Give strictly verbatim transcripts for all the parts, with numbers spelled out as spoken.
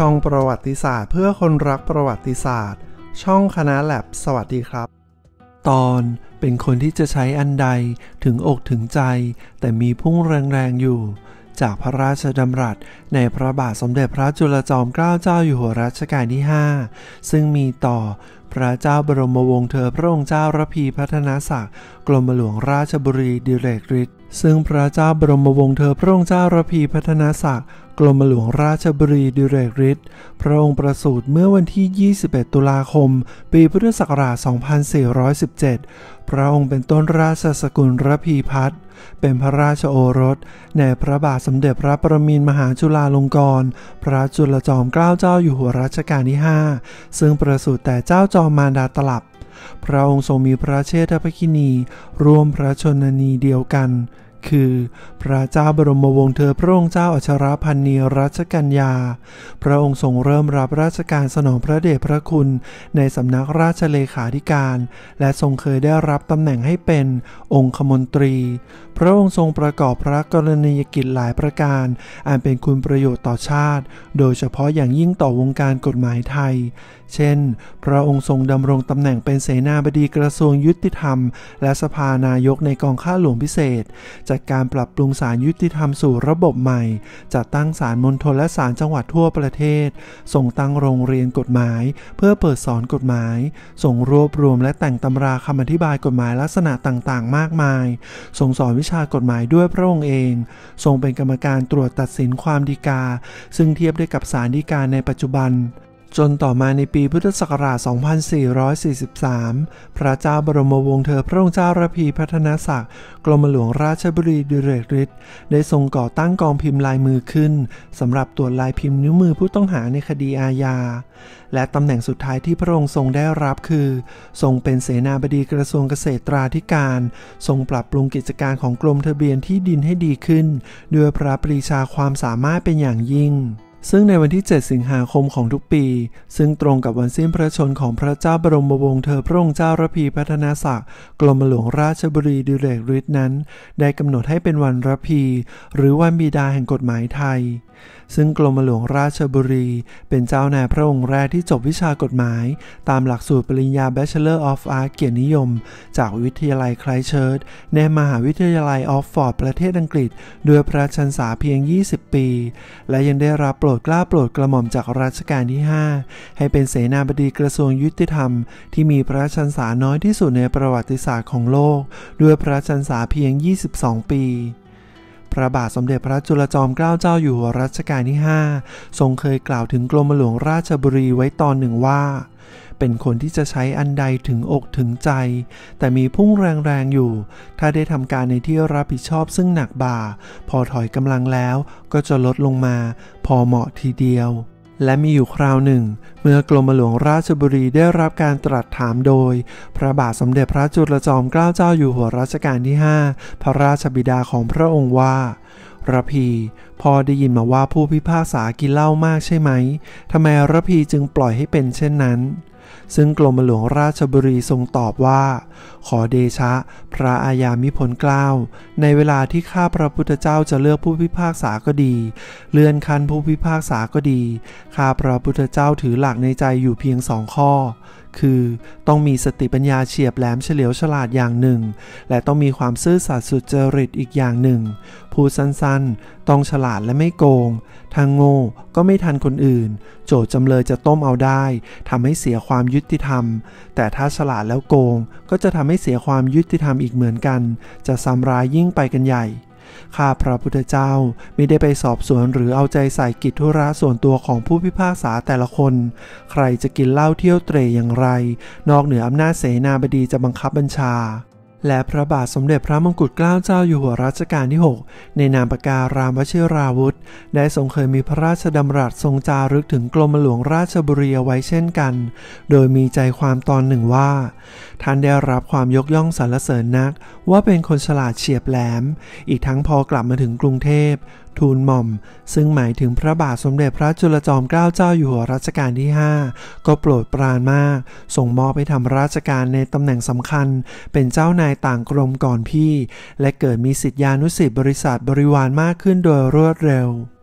ช่องประวัติศาสตร์เพื่อคนรักประวัติศาสตร์ช่องคณะแลบสวัสดีครับตอนเป็นคนที่จะใช้อันใดถึงอกถึงใจแต่มีพุ่งแรงๆอยู่จากพระราชดำรัสในพระบาทสมเด็จพระจุลจอมเกล้าเจ้าอยู่หัวรัชกาลที่ห้าซึ่งมีต่อพระเจ้าบรมวงศ์เธอพระองค์เจ้าระพีพัฒนศักดิ์กรมหลวงราชบุรีดิเรกฤทธิ์ซึ่งพระเจ้าบรมวงศ์เธอพระองค์เจ้าระพีพัฒนศักดิ์กรมหลวงราชบุรีดิเรกฤทธิ์พระองค์ประสูติเมื่อวันที่ยี่สิบเอ็ดตุลาคมปีพุทธศักราชสองพันสี่ร้อยสิบเจ็ดพระองค์เป็นต้นราชสกุลระพีพัฒน์เป็นพระราชโอรสในพระบาทสมเด็จพระปรมินทรมหาจุฬาลงกรณ์พระจุลจอมเกล้าเจ้าอยู่หัวรัชกาลที่ห้าซึ่งประสูติแต่เจ้าจอมมารดาตลับพระองค์ทรงมีพระเชษฐภคินีร่วมพระชนนีเดียวกันคือพระเจ้าบรมวงศ์เธอพระองค์เจ้าอัชรพันนีรัชกัญญาพระองค์ทรงเริ่มรับราชการสนองพระเดชพระคุณในสำนักราชเลขาธิการและทรงเคยได้รับตำแหน่งให้เป็นองคมนตรีพระองค์ทรงประกอบพระกรณียกิจหลายประการอันเป็นคุณประโยชน์ต่อชาติโดยเฉพาะอย่างยิ่งต่อวงการกฎหมายไทยเช่นพระองค์ทรงดำรงตำแหน่งเป็นเสนาบดีกระทรวงยุติธรรมและสภานายกในกองข้าหลวงพิเศษจัดการปรับปรุงศาลยุติธรรมสู่ระบบใหม่จัดตั้งศาลมณฑลและศาลจังหวัดทั่วประเทศทรงตั้งโรงเรียนกฎหมายเพื่อเปิดสอนกฎหมายทรงรวบรวมและแต่งตำราคำอธิบายกฎหมายลักษณะต่างๆมากมายทรงสอนวิชากฎหมายด้วยพระองค์เองทรงเป็นกรรมการตรวจตัดสินความฎีกาซึ่งเทียบได้กับศาลฎีกาในปัจจุบันจนต่อมาในปีพุทธศักราชสองพันสี่ร้อยสี่สิบสามพระเจ้าบรมวงศ์เธอพระองค์เจ้าระพีพัฒนศักดิ์กรมหลวงราชบุรีดิเรกฤทธิ์ได้ทรงก่อตั้งกองพิมพ์ลายมือขึ้นสำหรับตรวจลายพิมพ์นิ้วมือผู้ต้องหาในคดีอาญาและตำแหน่งสุดท้ายที่พระองค์ทรงได้รับคือทรงเป็นเสนาบดีกระทรวงเกษตราธิการทรงปรับปรุงกิจการของกรมทะเบียนที่ดินให้ดีขึ้นด้วยพระปรีชาความสามารถเป็นอย่างยิ่งซึ่งในวันที่เจ็ดสิงหาคมของทุกปีซึ่งตรงกับวันสิ้นพระชนม์ของพระเจ้าบรมวงศ์เธอพระองค์เจ้าระพีพัฒนศักดิ์กรมหลวงราชบุรีดิเรกฤทธิ์นั้นได้กำหนดให้เป็นวันระพีหรือวันบิดาแห่งกฎหมายไทยซึ่งกรมหลวงราชบุรีเป็นเจ้านายพระองค์แรกที่จบวิชากฎหมายตามหลักสูตรปริญญา Bachelor of Arts เกียรตินิยมจากวิทยาลัยไครสต์เชิร์ชในมหาวิทยาลัยออกฟอร์ดประเทศอังกฤษด้วยพระชนษาเพียงยี่สิบปีและยังได้รับโปรดเกล้าโปรดกระหม่อมจากรัชกาลที่ห้าให้เป็นเสนาบดีกระทรวงยุติธรรมที่มีพระชนษาน้อยที่สุดในประวัติศาสตร์ของโลกด้วยพระชนษาเพียงยี่สิบสองปีพระบาทสมเด็จพระจุลจอมเกล้าเจ้าอยู่หัวรัชกาลที่ห้าทรงเคยกล่าวถึงกรมหลวงราชบุรีไว้ตอนหนึ่งว่าเป็นคนที่จะใช้อันใดถึงอกถึงใจแต่มีพุ่งแรงๆอยู่ถ้าได้ทำการในที่รับผิดชอบซึ่งหนักบ่าพอถอยกำลังแล้วก็จะลดลงมาพอเหมาะทีเดียวและมีอยู่คราวหนึ่งเมื่อกรมหลวงราชบุรีได้รับการตรัสถามโดยพระบาทสมเด็จพระจุลจอมเกล้าเจ้าอยู่หัวรัชกาลที่ห้าพระราชบิดาของพระองค์ว่าระพีพอได้ยินมาว่าผู้พิพากษากินเหล้ามากใช่ไหมทำไมระพีจึงปล่อยให้เป็นเช่นนั้นซึ่งกรมหลวงราชบุรีทรงตอบว่าขอเดชะพระอาญามิพลเกล้าในเวลาที่ข้าพระพุทธเจ้าจะเลือกผู้พิพากษาก็ดีเลื่อนขั้นผู้พิพากษาก็ดีข้าพระพุทธเจ้าถือหลักในใจอยู่เพียงสองข้อคือต้องมีสติปัญญาเฉียบแหลมเฉลียวฉลาดอย่างหนึ่งและต้องมีความซื่อสัตย์สุจริตอีกอย่างหนึ่งพูดสั้นๆต้องฉลาดและไม่โกงทางโง่ก็ไม่ทันคนอื่นโจทย์จำเลยจะต้มเอาได้ทำให้เสียความยุติธรรมแต่ถ้าฉลาดแล้วโกงก็จะทำให้เสียความยุติธรรมอีกเหมือนกันจะซ้ำร้ายยิ่งไปกันใหญ่ข้าพระพุทธเจ้าไม่ได้ไปสอบสวนหรือเอาใจใส่กิจธุระส่วนตัวของผู้พิพากษาแต่ละคนใครจะกินเหล้าเที่ยวเตร่อย่างไรนอกเหนืออำนาจเสนาบดีจะบังคับบัญชาและพระบาทสมเด็จพระมงกุฎเกล้าเจ้าอยู่หัวรัชกาลที่หกในนามปการามวชิราวุธได้ทรงเคยมีพระราชดำรัสทรงจารึกถึงกรมหลวงราชบุรีไว้เช่นกันโดยมีใจความตอนหนึ่งว่าท่านได้รับความยกย่องสรรเสริญนักว่าเป็นคนฉลาดเฉียบแหลมอีกทั้งพอกลับมาถึงกรุงเทพทูลหม่อมซึ่งหมายถึงพระบาทสมเด็จพระจุลจอมเกล้าเจ้าอยู่หัวรัชกาลที่ห้าก็โปรดปรานมากส่งมอบให้ทำราชการในตำแหน่งสำคัญเป็นเจ้านายต่างกรมก่อนพี่และเกิดมีสิทธิานุสิทธิบริษัทบริวารมากขึ้นโดยรวดเร็ว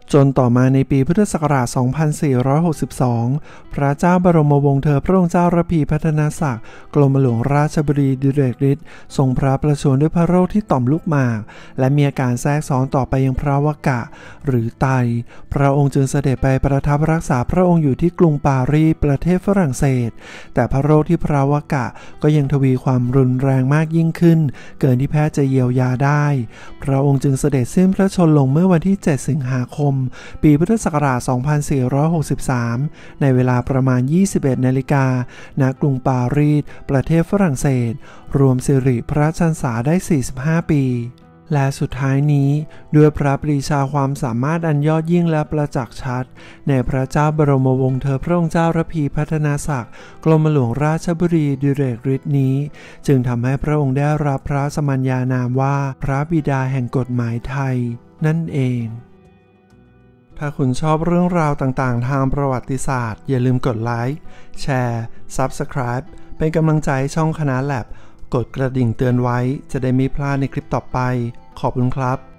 จนต่อมาในปีพุทธศักราช สองพันสี่ร้อยหกสิบสอง พระเจ้าบรมวงศ์เธอพระองค์เจ้าระพีพัฒนศักดิ์กรมหลวงราชบดีดิเรกฤทธิ์ทรงพระประชวรด้วยพระโรคที่ต่อมลูกหมากและมีอาการแทรกซ้อนต่อไปยังพระวกะหรือไตพระองค์จึงเสด็จไปประทับรักษาพระองค์อยู่ที่กรุงปารีสประเทศฝรั่งเศสแต่พระโรคที่พระวกะก็ยังทวีความรุนแรงมากยิ่งขึ้นเกินที่แพทย์จะเยียวยาได้พระองค์จึงเสด็จสิ้นพระชนม์ลงเมื่อวันที่เจ็ดสิงหาคมปีพุทธศักราช สองพันสี่ร้อยหกสิบสาม ในเวลาประมาณ ยี่สิบเอ็ด นาฬิกาณกรุงปารีสประเทศฝรั่งเศสรวมสิริพระชนษาได้ สี่สิบห้า ปีและสุดท้ายนี้ด้วยพระปรีชาความสามารถอันยอดยิ่งและประจักษ์ชัดในพระเจ้าบรมวงศ์เธอพระองค์เจ้าระพีพัฒนศักดิ์กรมหลวงราชบดีดิเรกฤทธิ์นี้จึงทำให้พระองค์ได้รับพระสมัญญานามว่าพระบิดาแห่งกฎหมายไทยนั่นเองถ้าคุณชอบเรื่องราวต่างๆทางประวัติศาสตร์อย่าลืมกดไลค์แชร์ ซับสไครบ์ เป็นกำลังใจให้ช่องคณะแลบกดกระดิ่งเตือนไว้จะได้ไม่พลาดในคลิปต่อไปขอบคุณครับ